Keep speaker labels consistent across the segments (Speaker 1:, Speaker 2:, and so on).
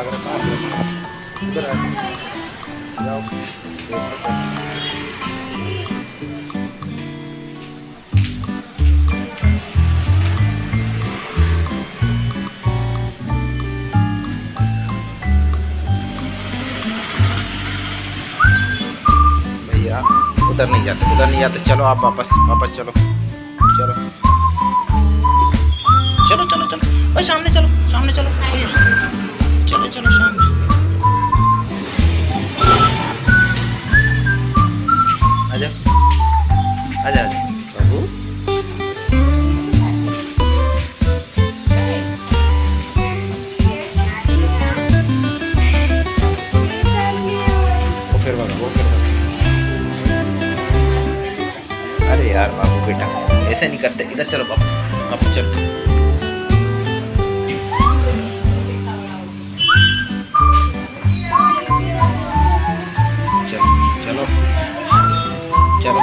Speaker 1: भाग रहा है। इधर आ जाओ। भैया उधर नहीं जाते, उधर नहीं जाते। चलो आप वापस वापस चलो चलो चलो चलो चलो भाई, सामने चलो, सामने चलो भैया, चलो चलो सामने। आजा आजा आजा बाबू। वो फिर भागा, वो फिर भागा। अरे यार बाबू बेटा ऐसे नहीं करते, इधर चलो बाबू, बाबू चलो। चलो चलो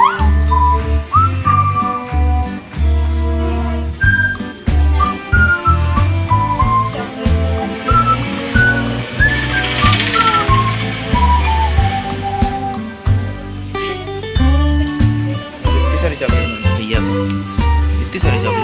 Speaker 1: इतनी सारी चाबी भैया को, इतनी सारी चाबी